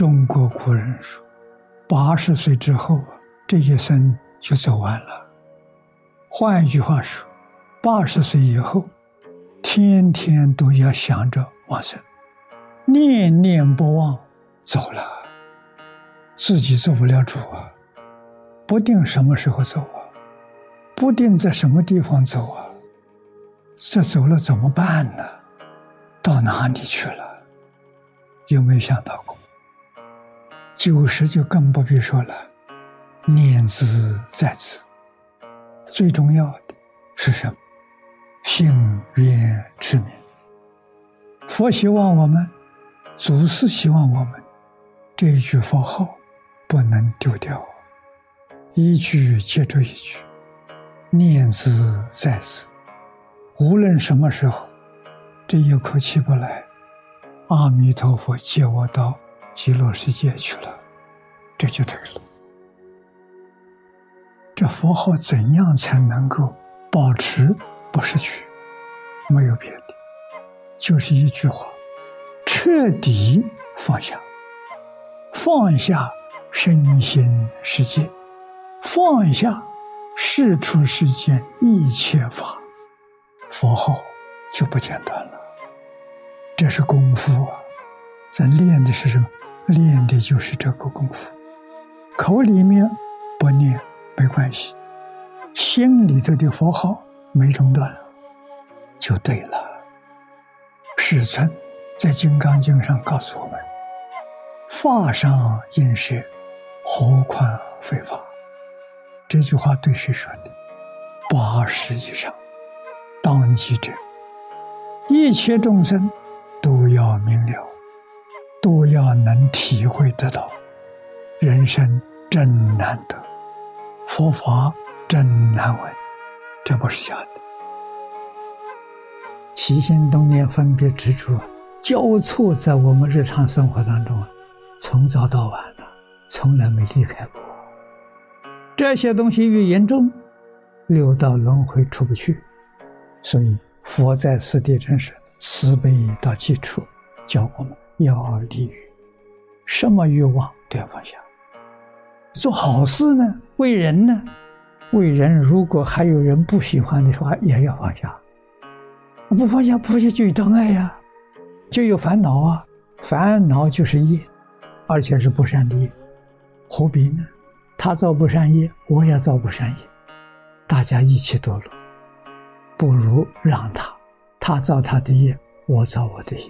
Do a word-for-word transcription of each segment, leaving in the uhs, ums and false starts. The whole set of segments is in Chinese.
中国古人说，八十岁之后，这一生就走完了。换一句话说，八十岁以后，天天都要想着往生，念念不忘，走了，自己做不了主啊，不定什么时候走啊，不定在什么地方走啊，这走了怎么办呢？到哪里去了？有没有想到过？九十就更不必说了，念兹在兹。最重要的是什么？信愿持名。佛希望我们，祖师希望我们，这一句佛号不能丢掉，一句接着一句，念兹在兹。无论什么时候，这一口气不来，阿弥陀佛接我到极乐世界去了，这就对了。这佛号怎样才能够保持不失去？没有别的，就是一句话：彻底放下，放下身心世界，放下世出世间一切法，佛号就不间断了。这是功夫啊！咱练的是什么？练的就是这个功夫。口里面不念没关系，心里头的佛号没中断了，就对了。世尊在《金刚经》上告诉我们：法上应舍，何况非法。这句话对谁说的？八十以上，当机者，一切众生都要明了，都要能体会得到，人生真难得，佛法真难闻，这不是假的。起心动念分别执着交错在我们日常生活当中，从早到晚了，从来没离开过。这些东西越严重，六道轮回出不去。所以佛在此地真是慈悲到基础，教我们要离欲，什么欲望都要放下。做好事呢，为人呢，为人如果还有人不喜欢的话，也要放下。不放下，不放下就有障碍呀、啊，就有烦恼啊。烦恼就是业，而且是不善的业，何必呢？他造不善业，我也造不善业，大家一起堕落，不如让他，他造他的业，我造我的业。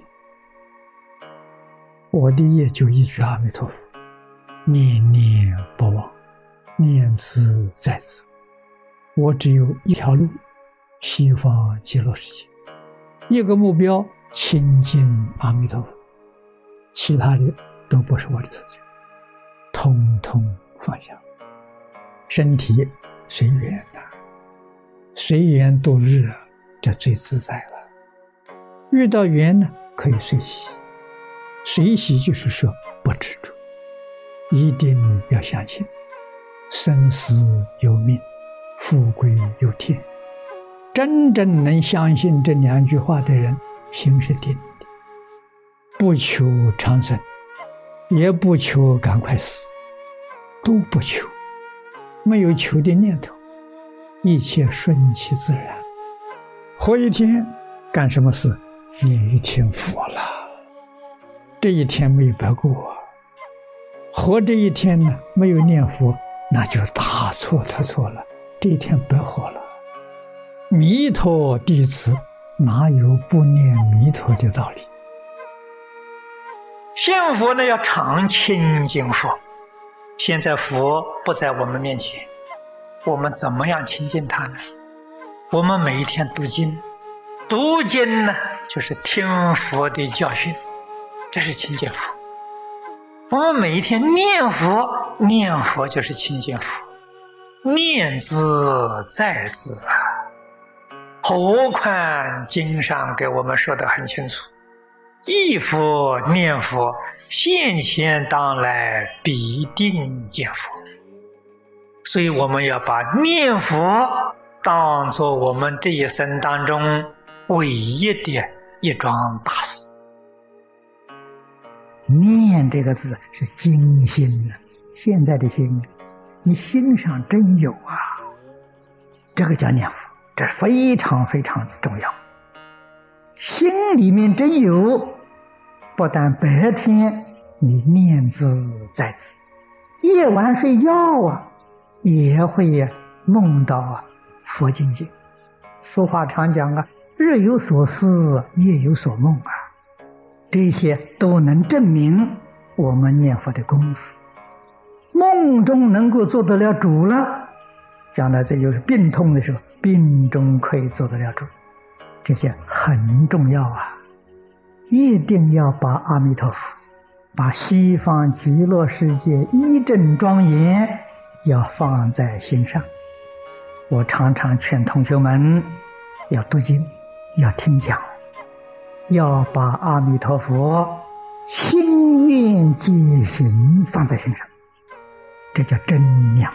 我的业就一句阿弥陀佛，念念不忘，念兹在兹。我只有一条路，西方极乐世界，一个目标，亲近阿弥陀佛，其他的都不是我的事情，通通放下。身体随缘呐、啊，随缘度日啊，这最自在了。遇到缘呢，可以随喜，随喜就是说不执着，一定要相信生死有命，富贵有天。真正能相信这两句话的人，心是定的，不求长生，也不求赶快死，都不求，没有求的念头，一切顺其自然。活一天干什么事？念一天佛了，这一天没有白过。活这一天呢，没有念佛，那就大错特错了，这一天白活了。弥陀弟子哪有不念弥陀的道理？ 信佛呢，要常亲近佛。现在佛不在我们面前，我们怎么样亲近他呢？我们每一天读经，读经呢就是听佛的教训，这是亲近佛。我们每一天念佛，念佛就是亲近佛，念兹在兹啊。何况经上给我们说得很清楚，忆佛念佛，现前当来必定见佛。所以我们要把念佛当作我们这一生当中唯一的一桩大事。 念这个字是精心的，现在的心，你心上真有啊，这个叫念佛，这是非常非常重要。心里面真有，不但白天你念兹在兹，夜晚睡觉啊，也会梦到佛境界。俗话常讲啊，日有所思，夜有所梦啊，这些都能证明我们念佛的功夫。梦中能够做得了主了，将来这就是病痛的时候，病中可以做得了主，这些很重要啊！一定要把阿弥陀佛，把西方极乐世界一真庄严要放在心上。我常常劝同学们要读经，要听讲，要把阿弥陀佛心愿戒行放在心上，这叫真念佛。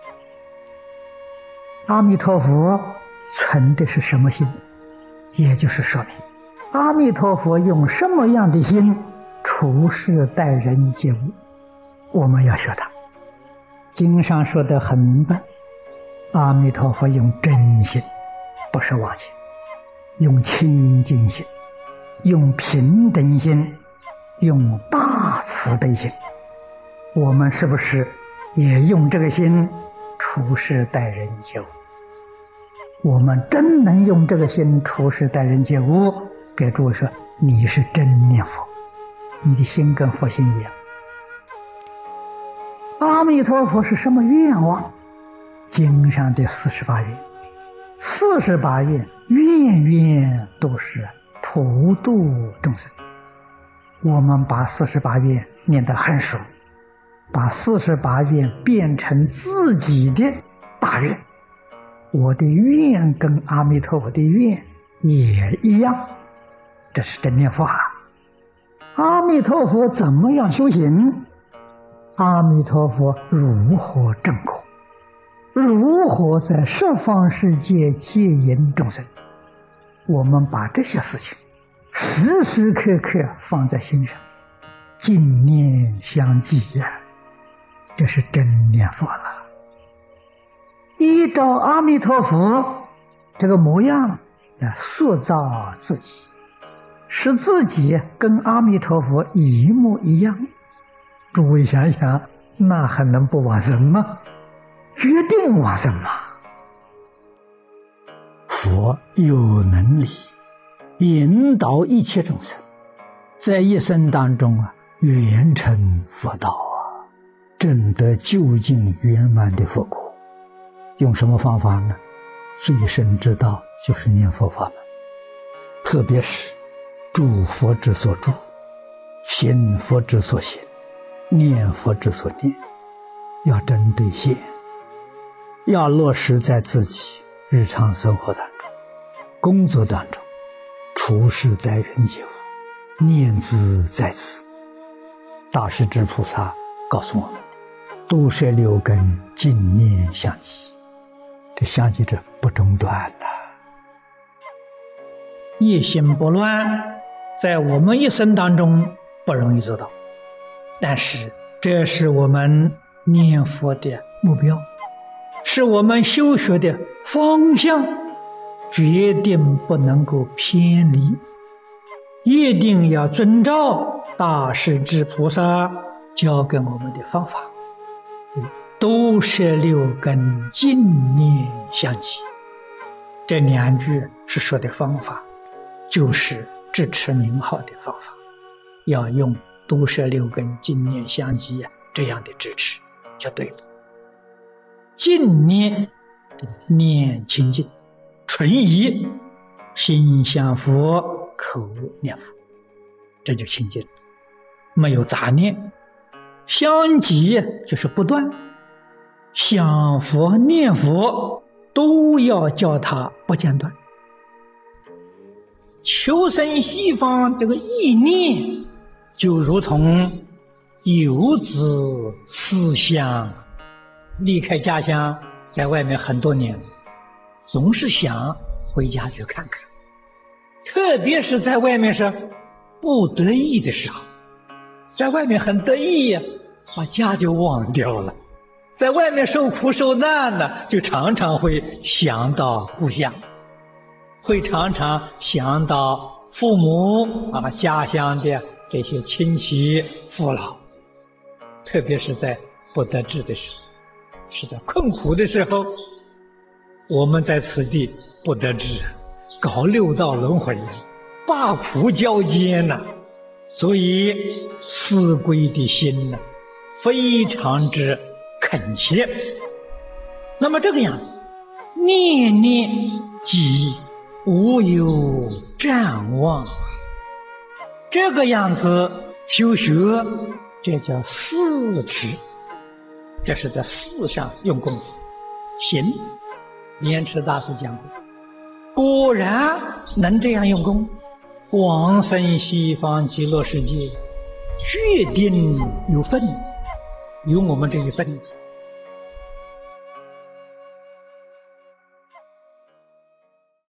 阿弥陀佛存的是什么心？也就是说明阿弥陀佛用什么样的心处事待人接物，我们要学他。经上说得很明白，阿弥陀佛用真心，不是妄心，用清净心，用平等心，用大慈悲心。我们是不是也用这个心处事待人接物？我们真能用这个心处事待人接物，给诸位说你是真念佛，你的心跟佛心一样。阿弥陀佛是什么愿望？经上的四十八愿，四十八愿愿愿都是普度众生。我们把四十八愿念得很熟，把四十八愿变成自己的大愿，我的愿跟阿弥陀佛的愿也一样，这是真念佛啊！阿弥陀佛怎么样修行？阿弥陀佛如何正果？如何在十方世界接引众生？我们把这些事情时时刻刻放在心上，净念相继呀，这是真念佛了。依照阿弥陀佛这个模样来塑造自己，使自己跟阿弥陀佛一模一样。诸位想想，那还能不往生吗？决定往生嘛！佛有能力引导一切众生，在一生当中啊，圆成佛道啊，证得究竟圆满的佛果。用什么方法呢？最深之道就是念佛法门，特别是住佛之所住，行佛之所行，念佛之所念，要针对现，要落实在自己日常生活当中、工作当中，处事待人接物，念兹在兹。大势至菩萨告诉我们的，都摄六根，净念相继，这相继着不中断的。 一心不乱，在我们一生当中不容易做到，但是这是我们念佛的目标，是我们修学的方向，决定不能够偏离，一定要遵照大势至菩萨教给我们的方法，都摄六根，净念相继。这两句是说的方法，就是支持名号的方法，要用都摄六根，净念相继这样的支持就对了。净念念清净纯一，心向佛，口念佛，这就清净，没有杂念。相继就是不断，想佛念佛都要叫他不间断。求生西方这个意念，就如同游子思乡，离开家乡，在外面很多年，总是想回家去看看，特别是在外面是不得已的时候， 在外面很得意呀，把家就忘掉了；在外面受苦受难呢，就常常会想到故乡，会常常想到父母啊、家乡的这些亲戚父老。特别是在不得志的时候，是在困苦的时候，我们在此地不得志，搞六道轮回，罢苦交煎呐、啊，所以思归的心呢、啊，非常之恳切。那么这个样子，念念记忆，无有瞻望，这个样子修学，这叫四持，这是在四上用功夫。行，莲池大师讲过，果然能这样用功，往生西方极乐世界，决定有份，有我们这一份子。